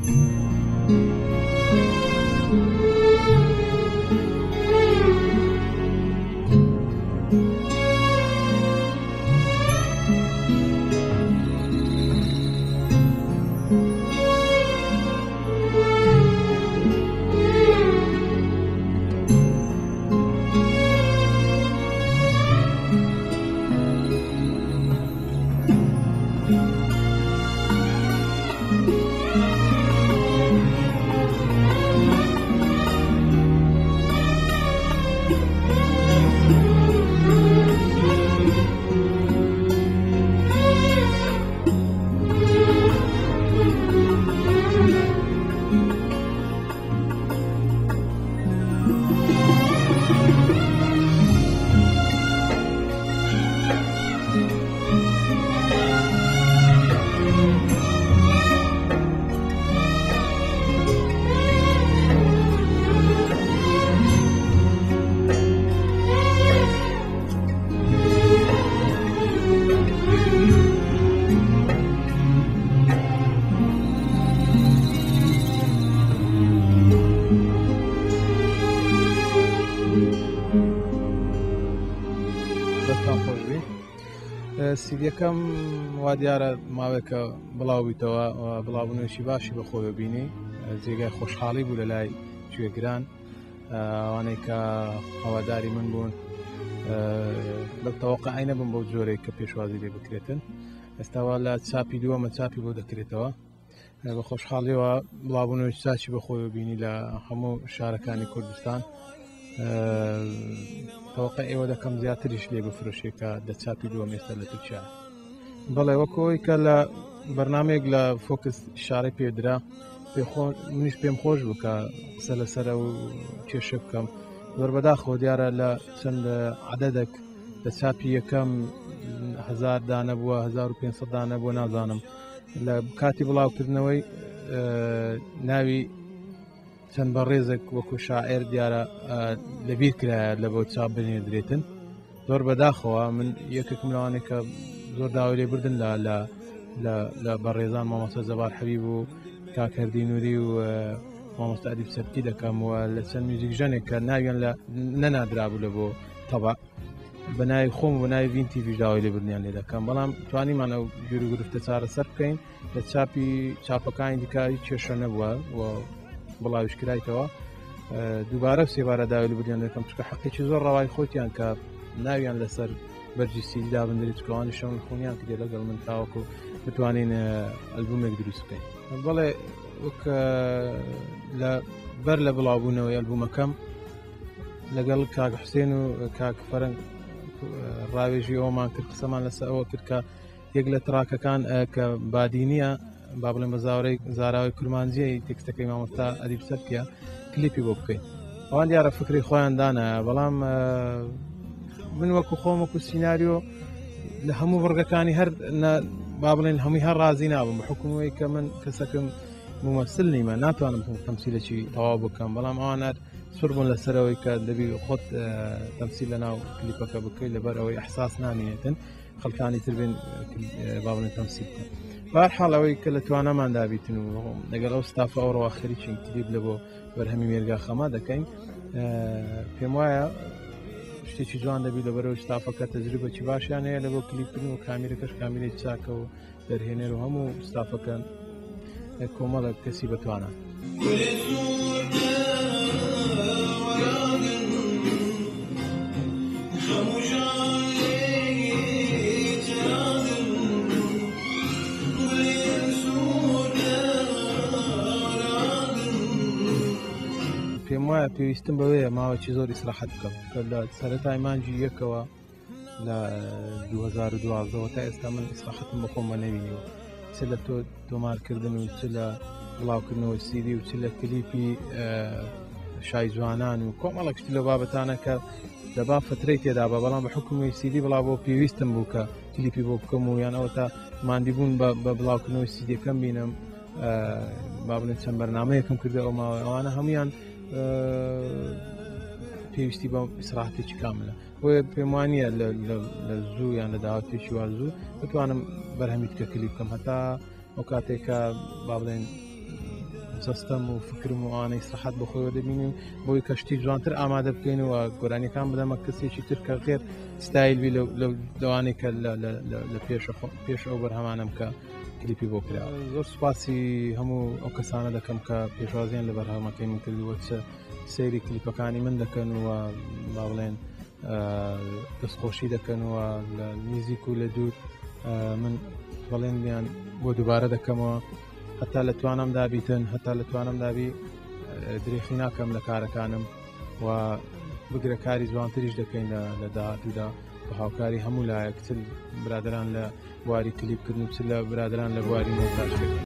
سیدیەکەم وا دیارە ماوەیەکە بڵاوبیتەوە بڵاوبوونێکی باشی بەخۆوە بینی جێگای خۆشحاڵی بوو لە لای گوێگران ئەوانەی کە هەواداری من بوون بەتەوەقع نەبوون بەو جۆرەی کە پێشوازی لێ بکرێتن ئێستاوا لە چاپی دووەمە چاپی بۆ دەکرێتەوە بە خۆشحاڵیەوە بڵاوبوونەوەی چاچی بەخۆوە بینی لە هەموو شارەکانی کوردستان تەوەقع ئێوە دەکەم زیاتریش لێ بفرۆشێکە لە چاپی دووەم ئێستا لە تورکیا بەڵێ وەکەوەی کە لە بەرنامەیەک لە فۆکس شارەی پێدرا منیش پێم خۆش بوو کە قسە لەسەرە و کێشە بکەم زۆربەداخەوە دیارە لە چەند عەدەدێک لە چاپی یەکەم 1000 دانە بووە 1500 دانە بووە نازانم لە کاتی بڵاوکردنەوەی ناوی چەند بەڕێزێک وەکو شاعیر دیارە لەبیر کرایە لە بۆ چاپ بنێدرێتن زۆر بەداخەوە من یەکێکم لەوانێک کە زۆر داوای لێ بردن لە بەڕێزان مامۆستا جەبار حەبیب و کاکەردی نووری و مامۆستا ئەدیب سەبتی دەکەم و لە چەند میوزیک ژەنێک کە ناویان لە نەنادرابوو لە بۆ تەبع بە ناوی خۆم و بە ناوی ڤین تیڤیش داوای لێ بردنیان لێ دەکەم بەڵام توانیمان ئەو گیر و گرفتە چارەسەر بکەین لە چاپەکانی دیکاری کێشە نەبووە و بڵاویش کرایتەوە دووبارە سێبارە داوای لێ بردیان دەکەم چکە حەقێکی زۆر ڕەوای خۆتیان کە ناویان لەسەر بەرجی سیدی دابندری چکەوانی شەون خۆنیان کردێ لەگەڵ من تاوەکو بتوانین ئەلبومێک دروست بکەین بەڵێ وەک بەر لە بڵاوبوونەوەی ئەلبومەکەم لەگەڵ کاک حوسێن و کاک فەرەنگ ڕاوێژی ئەومان کرد قسەمان لەسەر ئەوە کرد کە یەک لە تڕاکەکان کە بادینیە با بڵێن بە زاراوی کورمانجیەی تێکستەکەی مامۆستا ئەدیب سەبتیە کلیپی بۆ بکەین ئەوان دیارە فکری خۆیان دانە بەڵام من وەکو خۆم وەکو سیناریۆ لە هەموو بڕگەکانی هەر با بڵێن هەمووی هەر ڕازی نابم بە حکومەوەی کە من کەسەکەم ممەسل نیمە ناتوانم تەمسیلێکی تەواو بکەم بەڵام ئەوانە سوور بوون لەسەرەوەی کە دەبی خۆت تەمسیل لە ناو کلیپەکە بکەیت لەبەر ئەوەی ئەحساس نامێنێتن خەڵکانی تر بێن با بڵێن تەمسیل بکەن بەهەرحاڵ ئەوەی کە لە توانەمان دابیتن و لەگەڵ ئەو ستافە ئەوڕەوە خەریکین کلیپ لە بۆ بەرهەمی مێرگا خەما دەکەین پێم وایە شتێکی جوان دەبی لەبەرەوەی ستافەکە تەجروبەی باشیان هەیە لە بۆ کلیپکردن و کامیرەکەش کامیرەی چاکە و دەرهێنەر و هەموو ستافەکەن کۆمەڵە کەسی بتوانە پێم وایە پێویستم بەوەیە ماوەی زۆر ئیسراحەت بکەم کە لە سەرەتای مانجی یەکەوە لە 2012 تا ئێستا من ئیسراحەتم بە خۆم نەبینیوە چ لە تۆمارکردن و چ لە بڵاوکردنەوەی سیدی و چ لە کلیپی شای جوانان و کۆمەڵێک شت لە بابەتانە کە دەبا فترەی تێدا بە بەڵام بە حکومی سیدی بڵاو بۆ پێویستم بوو کە کلیپی بۆ بکەم و یان ئەوە تا ماندی بوون بە بڵاوکردنەوەی سیدیەکەم بینم با بڵێن چەند بەرنامەیەکم کردە ئەوانە هەمویان پێویستی بە ئیسراحەتێکی کاملە بۆیە پێم وانییە لە زوو یان لە داواتێکی وا زوو بتوانم بەرهەمی تکە کلیپ بکەم هەتا ئەو کاتێکە با بڵێن جەستەم و فکرم و ئەوانەی سەحەت بە خۆیەوە دەبینیم بۆی کەشتی جوانتر ئامادە بکەین و گۆرانیەکان بدەمە کەسێکی تر کە غێر ستایلبی لەوانەی کە لە پێش ئەو بەرهەمانم کە کلیپی بۆ کرا. زۆر سوپاسی هەموو ئەو کەسانە دەکەم کە پێشوازیان لە بەرهەمەکەی من کردووە سەیری کلیپەکانی من دەکەن و با بڵێن دەستخۆشی دەکەنەوە لە میزیک و لە دوور من بەڵێنیان بۆ دووبارە دەکەمەوە هەتا لە توانم دابیتن هەتا لە توانم دابی درێخی ناکەم لە کارەکانم و بگرە کاری جوانتریش دەکەین لە داهاتوودا بە هاوکاری هەموو لایەک چ برادران لە بواری کلیپکردن و چ لە برادران لە بواری مۆنتاژکردن.